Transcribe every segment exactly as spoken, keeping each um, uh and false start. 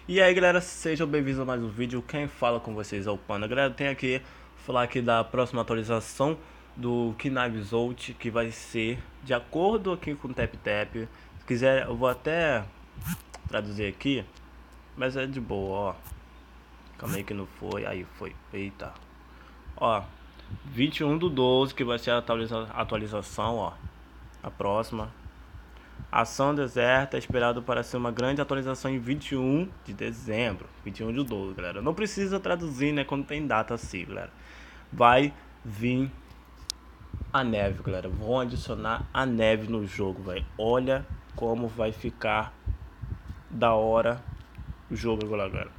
E aí galera, sejam bem-vindos a mais um vídeo. Quem fala com vocês é o Panda. Galera, tem aqui falar aqui da próxima atualização do Knives Out, que vai ser de acordo aqui com o Tap Tap. Se quiser eu vou até traduzir aqui, mas é de boa, ó. Calma aí que não foi, aí foi, eita. Ó, vinte e um do doze que vai ser a atualiza atualização, ó. A próxima. Ação deserta, esperado para ser uma grande atualização em vinte e um de dezembro. vinte e um de doze, galera. Não precisa traduzir, né? Quando tem data assim, galera. Vai vir a neve, galera. Vão adicionar a neve no jogo, velho. Olha como vai ficar da hora o jogo agora, galera.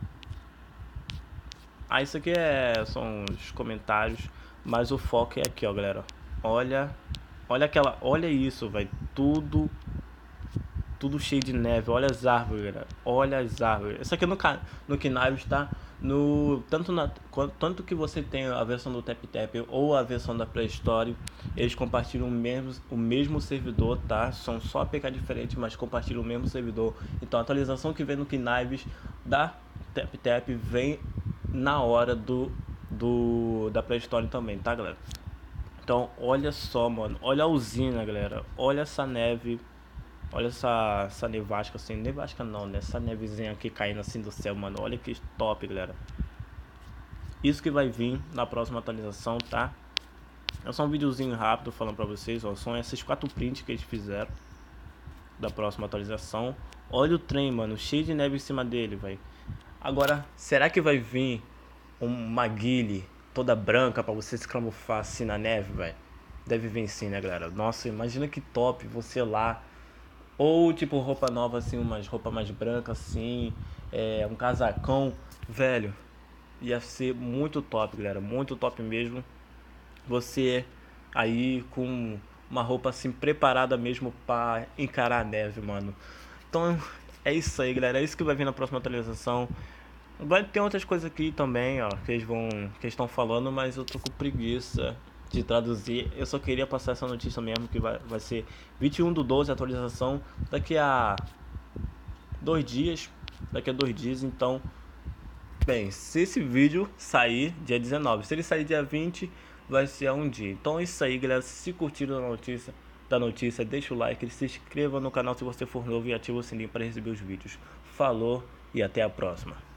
Ah, isso aqui é, são os comentários, mas o foco é aqui, ó, galera. Olha, olha aquela, olha isso, velho. Tudo Tudo cheio de neve, olha as árvores, galera. Olha as árvores. Isso aqui no, no Knives tá no. Tanto, na, tanto que você tem a versão do Tap Tap ou a versão da Play Store, eles compartilham o mesmo, o mesmo servidor, tá? São só A P K diferentes, mas compartilham o mesmo servidor. Então a atualização que vem no Knives da Tap Tap vem na hora do, do da Play Store também, tá, galera? Então olha só, mano. Olha a usina, galera. Olha essa neve. Olha essa, essa nevasca assim, nevasca não, né? Essa nevezinha aqui caindo assim do céu, mano. Olha que top, galera. Isso que vai vir na próxima atualização, tá? É só um videozinho rápido falando pra vocês, ó. São esses quatro prints que eles fizeram da próxima atualização. Olha o trem, mano, cheio de neve em cima dele, velho. Agora, será que vai vir uma guile toda branca pra você se camuflar assim na neve, velho? Deve vir sim, né, galera? Nossa, imagina que top você lá. Ou tipo roupa nova assim, umas roupa mais branca assim, é, um casacão, velho. Ia ser muito top, galera, muito top mesmo. Você aí com uma roupa assim preparada mesmo pra encarar a neve, mano. Então é isso aí, galera, é isso que vai vir na próxima atualização. Vai ter outras coisas aqui também, ó, que eles vão, que eles estão falando, mas eu tô com preguiça de traduzir. Eu só queria passar essa notícia mesmo, que vai, vai ser vinte e um do doze, atualização daqui a dois dias, daqui a dois dias, então, bem, se esse vídeo sair dia dezenove, se ele sair dia vinte, vai ser um dia. Então é isso aí, galera, se curtiram a notícia, da notícia, deixa o like, se inscreva no canal se você for novo e ativa o sininho para receber os vídeos. Falou e até a próxima.